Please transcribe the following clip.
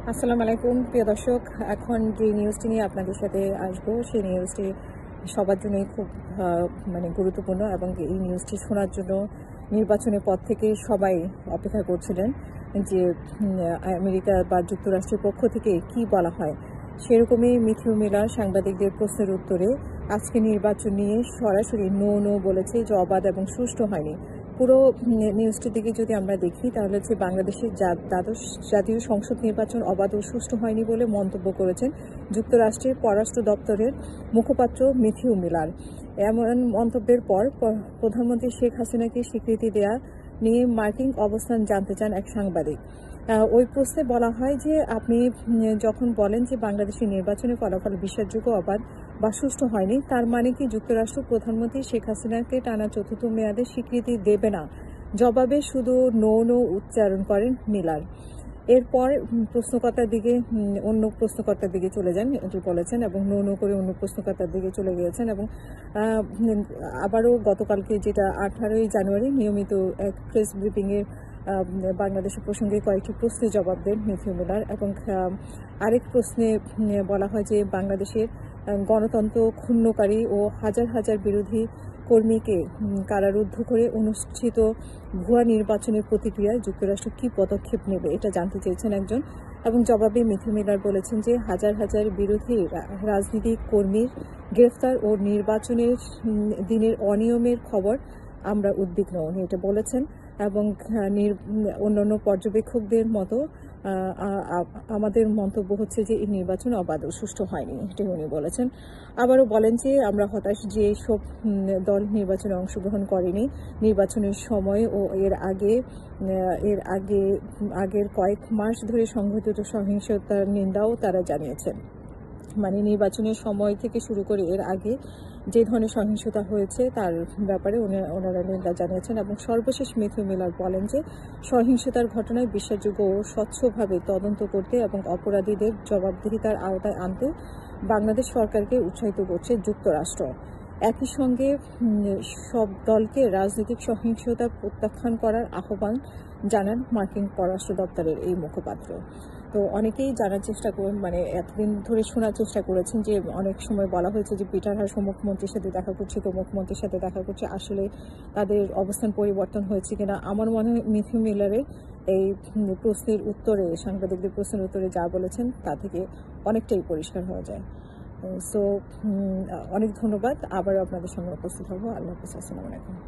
আসসালামু আলাইকুম প্রিয় দর্শক। এখন যে নিউজটি নিয়ে আপনাদের সাথে আসবো সেই নিউজটি সবার জন্যই খুব গুরুত্বপূর্ণ এবং এই নিউজটি শোনার জন্য নির্বাচনের পর থেকে সবাই অপেক্ষা করছিলেন যে আমেরিকা বা যুক্তরাষ্ট্রের পক্ষ থেকে কি বলা হয়। সেরকমই মিথিউ মিলার সাংবাদিকদের প্রশ্নের উত্তরে আজকে নির্বাচন নিয়ে সরাসরি নো বলেছে যে অবাধ এবং সুষ্ঠু হয়নি। পুরো নিউজটির দিকে যদি আমরা দেখি তাহলে হচ্ছে বাংলাদেশের দ্বাদশ জাতীয় সংসদ নির্বাচন অবাধ ও সুষ্ঠু হয়নি বলে মন্তব্য করেছেন যুক্তরাষ্ট্রের পররাষ্ট্র দপ্তরের মুখপাত্র মিথিউ মিলার। এমন মন্তব্যের পর প্রধানমন্ত্রী শেখ হাসিনাকে স্বীকৃতি দেয়া নিয়ে মার্কিন অবস্থান জানতে চান এক সাংবাদিক। ওই প্রশ্নে বলা হয় যে আপনি যখন বলেন যে বাংলাদেশের নির্বাচনের ফলাফল বিশ্বাসযোগ্য, অবাধ বা সুষ্ঠু হয়নি, তার মানে কি যুক্তরাষ্ট্র প্রধানমন্ত্রী শেখ হাসিনাকে টানা চতুর্থ মেয়াদে স্বীকৃতি দেবে না? জবাবে শুধু নো উচ্চারণ করেন মিলার। এরপর অন্য প্রশ্নকর্তার দিকে চলে যান, এটি বলেছেন, এবং নো করে অন্য প্রশ্নকর্তার দিকে চলে গিয়েছেন। এবং আবারও গতকালকে যেটা 18ই জানুয়ারি নিয়মিত এক প্রেস ব্রিফিংয়ে বাংলাদেশের প্রসঙ্গে কয়েকটি প্রশ্নের জবাব দেন মিথিউ মিলার। এবং আরেক প্রশ্নে বলা হয় যে বাংলাদেশের গণতন্ত্র ক্ষুণ্ণকারী ও হাজার হাজার বিরোধী কর্মীকে কারারুদ্ধ করে অনুষ্ঠিত ভুয়া নির্বাচনের প্রতিক্রিয়ায় যুক্তরাষ্ট্র কি পদক্ষেপ নেবে এটা জানতে চেয়েছেন একজন। এবং জবাবে মিথিউ মিলার বলেছেন যে হাজার হাজার বিরোধী রাজনৈতিক কর্মীর গ্রেফতার ও নির্বাচনের দিনের অনিয়মের খবর আমরা উদ্বিগ্ন, উনি এটা বলেছেন। এবং অন্যান্য পর্যবেক্ষকদের মতো আমাদের মন্তব্য হচ্ছে যে এই নির্বাচন অবাধ ও সুষ্ঠু হয়নি, এটাই উনি বলেছেন। আবারও বলেন যে আমরা হতাশ যে সব দল নির্বাচনে অংশগ্রহণ করেনি। নির্বাচনের সময় ও আগের কয়েক মাস ধরে সংঘটিত সহিংসতার নিন্দাও তারা জানিয়েছেন। মানে নির্বাচনের সময় থেকে শুরু করে এর আগে যে ধরনের সহিংসতা হয়েছে তার ব্যাপারে ওনারা নিন্দা জানিয়েছেন। এবং সর্বশেষ মিথিউ মিলার বলেন যে সহিংসতার ঘটনায় বিশ্বাসযোগ্য ও স্বচ্ছভাবে তদন্ত করতে এবং অপরাধীদের জবাবদিহিতার আওতায় আনতে বাংলাদেশ সরকারকে উৎসাহিত করছে যুক্তরাষ্ট্র। একই সঙ্গে সব দলকে রাজনৈতিক সহিংসতা প্রত্যাখ্যান করার আহ্বান জানান মার্কিন পররাষ্ট্র দপ্তরের এই মুখপাত্র। তো অনেকেই জানার চেষ্টা এতদিন ধরে শোনার চেষ্টা করেছেন যে অনেক সময় বলা হয়েছে যে পিটার হাস মুখ্যমন্ত্রীর সাথে দেখা করছে, তো মুখ্যমন্ত্রীর সাথে দেখা করছে, আসলে তাদের অবস্থান পরিবর্তন হয়েছে কিনা। আমার মনে হয় মিথিউ মিলারের এই সাংবাদিকদের প্রশ্নের উত্তরে যা বলেছেন তা থেকে অনেকটাই পরিষ্কার হয়ে যায়। সো অনেক ধন্যবাদ, আবারও আপনাদের সঙ্গে উপস্থিত হবো। আল্লাহ হাফেজ, আসসালামু আলাইকুম।